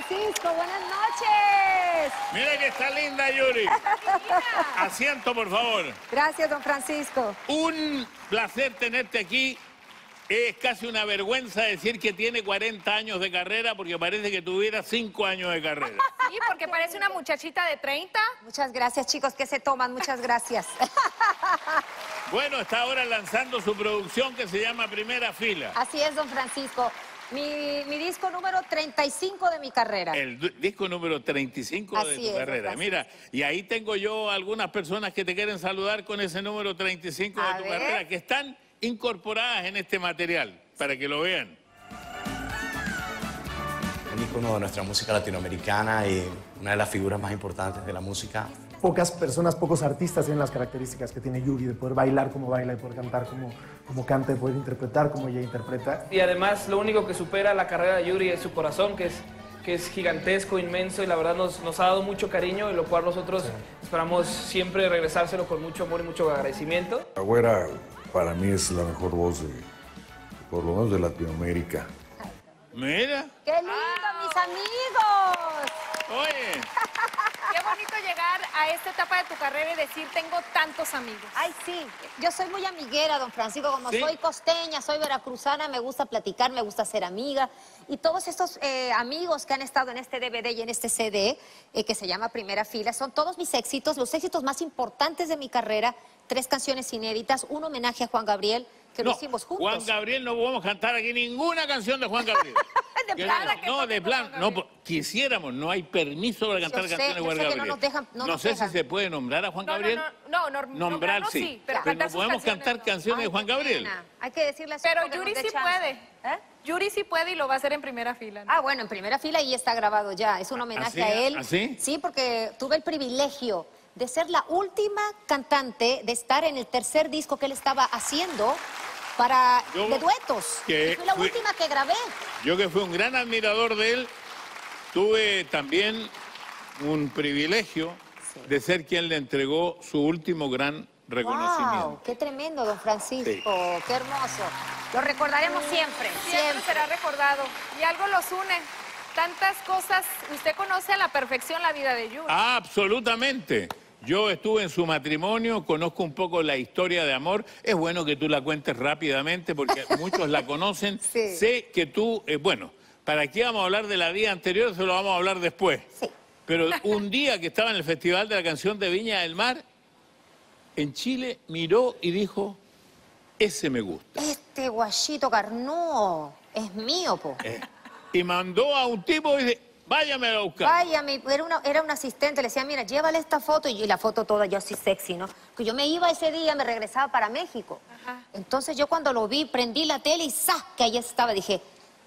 Francisco, buenas noches. Mira que está linda, Yuri. Asiento, por favor. Gracias, don Francisco. Un placer tenerte aquí. Es casi una vergüenza decir que tiene 40 años de carrera porque parece que tuviera 5 años de carrera. Sí, porque parece una muchachita de 30. Muchas gracias, chicos, que se toman. Muchas gracias. Bueno, está ahora lanzando su producción que se llama Primera Fila. Así es, don Francisco. Mi disco número 35 de mi carrera. El disco número 35 de Así tu es, carrera. don Mira, y ahí tengo yo algunas personas que te quieren saludar con ese número 35 A de tu ver. carrera, que están incorporadas en este material, para que lo vean. Un ícono de nuestra música latinoamericana y una de las figuras más importantes de la música. Pocas personas, pocos artistas tienen las características que tiene Yuri, de poder bailar como baila, de poder cantar como canta, de poder interpretar como ella interpreta. Y además lo único que supera la carrera de Yuri es su corazón, que es gigantesco, inmenso, y la verdad nos ha dado mucho cariño, y lo cual nosotros esperamos siempre regresárselo con mucho amor y mucho agradecimiento. La Güera para mí es la mejor voz por lo menos de Latinoamérica. Mira. ¡Qué lindo, mis amigos! Oye. Qué bonito llegar a esta etapa de tu carrera y decir, tengo tantos amigos. Ay, sí. Yo soy muy amiguera, don Francisco. Como ¿Sí? soy costeña, soy veracruzana, me gusta platicar, me gusta ser amiga. Y todos estos amigos que han estado en este DVD y en este CD, que se llama Primera Fila, son todos mis éxitos, los éxitos más importantes de mi carrera. 3 canciones inéditas, un homenaje a Juan Gabriel, que lo hicimos juntos. Juan Gabriel, no podemos cantar aquí ninguna canción de Juan Gabriel. De plano. No, de plan, no, quisiéramos, no hay permiso para cantar canciones de Juan yo sé que Gabriel. no nos dejan, no nos sé dejan. si se puede nombrar a Juan Gabriel. Nombrar Nombrar sí, pero no cantar sus podemos canciones, cantar no. canciones de Ay, Juan qué Gabriel. pena. Hay que decirle así Pero porque Yuri nos dé sí chance. puede. ¿Eh? Yuri sí puede y lo va a hacer en primera fila, ¿no? Ah, bueno, en primera fila y está grabado ya. Es un homenaje ¿Ah, sí? a él. ¿Ah, sí? Sí, porque tuve el privilegio de ser la última cantante de estar en el tercer disco que él estaba haciendo de duetos. Y fui la última que grabé. Yo que fui un gran admirador de él, tuve también un privilegio de ser quien le entregó su último gran reconocimiento. Wow, qué tremendo, don Francisco. Sí. Qué hermoso. Lo recordaremos siempre, Siempre será recordado. Y algo los une. Tantas cosas. Usted conoce a la perfección la vida de Yuri. Absolutamente. Yo estuve en su matrimonio, conozco un poco la historia de amor. Es bueno que tú la cuentes rápidamente porque muchos la conocen. Sí. Sé que tú, bueno, ¿para qué vamos a hablar de la vida anterior? Se lo vamos a hablar después. Sí. Pero un día que estaba en el Festival de la Canción de Viña del Mar, en Chile, miró y dijo, ese me gusta. Este guachito carnúo es mío, po. Y mandó a un tipo y dice, váyame a buscar. Vaya, era un asistente, le decía, mira, llévale esta foto, y la foto toda yo así sexy, ¿no? Que yo me iba ese día, me regresaba para México. Ajá. Entonces yo cuando lo vi, prendí la tele y ¡zas! Que ahí estaba, dije,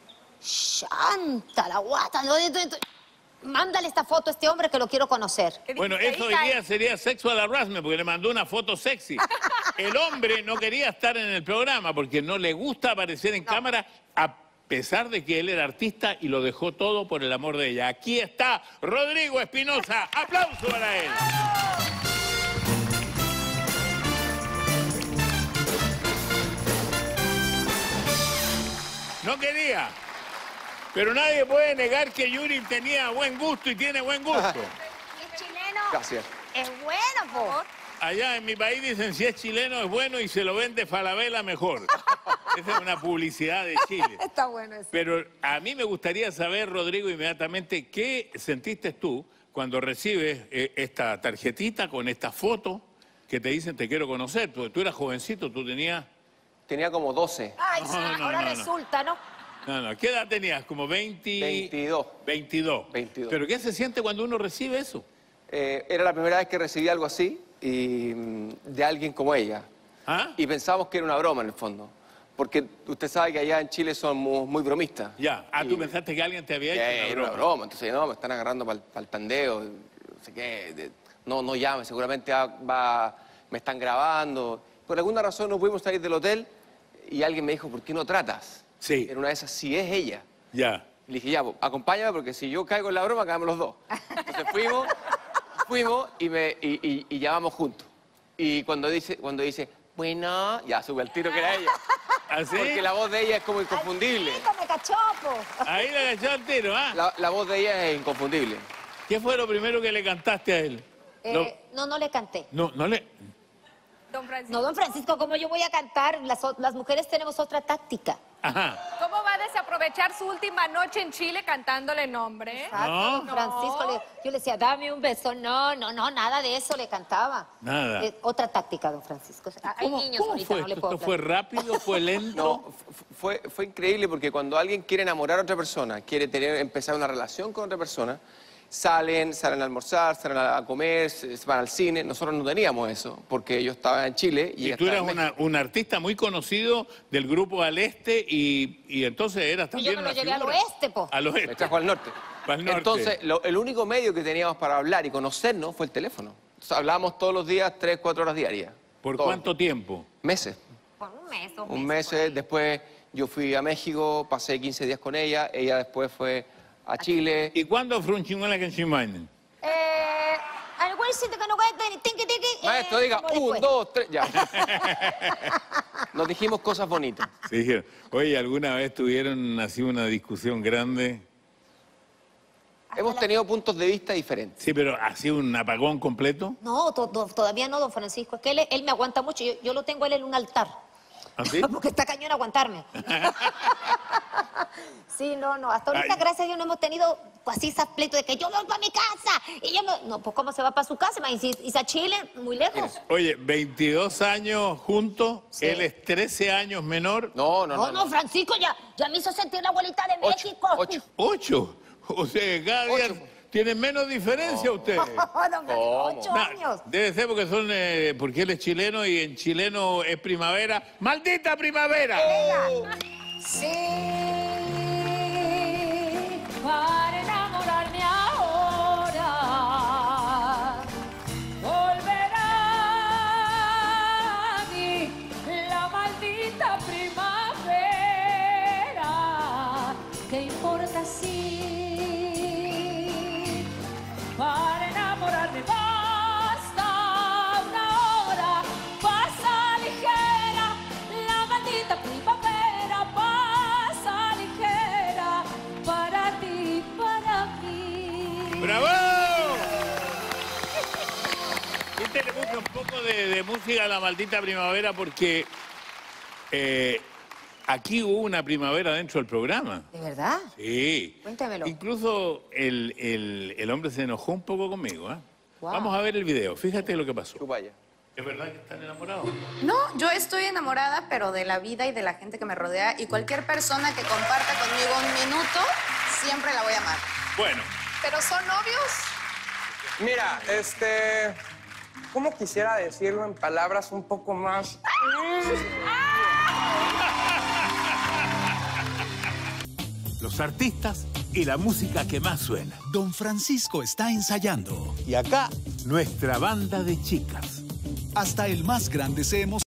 ¡shanta, la guata! Mándale esta foto a este hombre que lo quiero conocer. Bueno, eso hoy día sería sexual harassment porque le mandó una foto sexy. El hombre no quería estar en el programa porque no le gusta aparecer en cámara a pesar de que él era artista y lo dejó todo por el amor de ella. Aquí está Rodrigo Espinosa. ¡Aplauso para él! No quería. Pero nadie puede negar que Yuri tenía buen gusto y tiene buen gusto. Es chileno. Gracias. Es bueno, po. Allá en mi país dicen si es chileno es bueno y se lo vende Falabella mejor. Esa es una publicidad de Chile. Está bueno eso. Pero a mí me gustaría saber, Rodrigo, inmediatamente, ¿qué sentiste tú cuando recibes esta tarjetita con esta foto que te dicen te quiero conocer? Porque tú eras jovencito, tú tenías... Tenía como 12. Ay, sí, No, ahora no. resulta, ¿no? No, ¿qué edad tenías? ¿Como 20? 22. 22. 22. ¿Pero qué se siente cuando uno recibe eso? Era la primera vez que recibí algo así y de alguien como ella. ¿Ah? Y pensamos que era una broma en el fondo. Porque usted sabe que allá en Chile somos muy bromistas. Ya. Y- ¿Tú pensaste que alguien te había hecho Era una broma. Entonces, no, me están agarrando para el tandeo. No sé qué. No llame, seguramente me están grabando. Por alguna razón no pudimos salir del hotel y alguien me dijo, ¿por qué no tratas? Sí. En una de esas, sí es ella. Ya. Le dije, ya, pues, acompáñame porque si yo caigo en la broma, caemos los dos. Entonces fuimos y ya vamos juntos. Y cuando dice, bueno, ya sube al tiro que era ella. ¿Así? Porque la voz de ella es como inconfundible. Ay, me cachó, po. Ahí le cachó al tiro, ¿ah? La voz de ella es inconfundible. ¿Qué fue lo primero que le cantaste a él? No le canté. No le... Don Francisco. No, don Francisco, ¿cómo yo voy a cantar? Las mujeres tenemos otra táctica. Ajá. ¿Cómo va a desaprovechar su última noche en Chile cantándole nombre? Exacto, No. don Francisco. Yo le decía, dame un beso. No, nada de eso le cantaba. Nada. Otra táctica, don Francisco. Hay niños ¿Cómo ahorita, fue no le esto? puedo ¿Esto fue platicar. rápido? ¿Fue lento? No, fue increíble porque cuando alguien quiere enamorar a otra persona, quiere empezar una relación con otra persona, salen a almorzar, salen a comer, se van al cine. Nosotros no teníamos eso porque yo estaba en Chile y Y ella tú eras estaba en México. un artista muy conocido del grupo Al Este y entonces eras Y también yo me lo una llevé al figura. oeste, po. Al Me oeste. trajo al norte. Al norte. Entonces, el único medio que teníamos para hablar y conocernos fue el teléfono. Entonces, hablábamos todos los días, 3, 4 horas diarias. ¿Por Todos. cuánto tiempo? Meses. Por un mes, 2 meses. Un mes, después yo fui a México, pasé 15 días con ella después fue a Chile. ¿Y cuándo fue un chingón la que se imaginan? Algún sitio que no cuente ni tiqui, Maestro, diga, como 1, después. 2, 3, ya. Nos dijimos cosas bonitas. Se dijeron, oye, ¿alguna vez tuvieron así una discusión grande? Hemos tenido puntos de vista diferentes. Sí, pero así un apagón completo. No, todavía no, don Francisco. Es que él me aguanta mucho. Yo lo tengo a él en un altar. ¿Así? Porque está cañón aguantarme. Sí, no. Hasta ahorita, Ay. gracias a Dios, no hemos tenido así esas pleitos de que yo me voy para mi casa. Y yo me... No, pues ¿cómo se va para su casa? Y a Chile, muy lejos. Oye, 22 años juntos, Sí. él es 13 años menor. No, Francisco, ya me hizo sentir la abuelita de México. 8. 8. O sea, cada día tienen menos diferencia ustedes. Don Francisco, 8 Nah, años. debe ser porque porque él es chileno y en chileno es primavera. ¡Maldita primavera! Sí, para enamorarme ahora, volverá a mí la maldita primavera. ¿Qué importa si para enamorarme basta una hora? Pasa ligera la maldita primavera, pasa ligera para ti, para mí. ¡Bravo! Este le puse un poco de música a la maldita primavera porque aquí hubo una primavera dentro del programa. ¿De verdad? Sí. Cuéntemelo. Incluso el hombre se enojó un poco conmigo. ¿Eh? Wow. Vamos a ver el video. Fíjate lo que pasó. Chupaya. ¿Es verdad que están enamorados? No, yo estoy enamorada, pero de la vida y de la gente que me rodea. Y cualquier persona que comparta conmigo un minuto, siempre la voy a amar. Bueno, ¿Pero son novios? Mira, ¿cómo quisiera decirlo en palabras un poco más? Los artistas y la música que más suena. Don Francisco está ensayando. Y acá, nuestra banda de chicas. Hasta el más grande se emociona.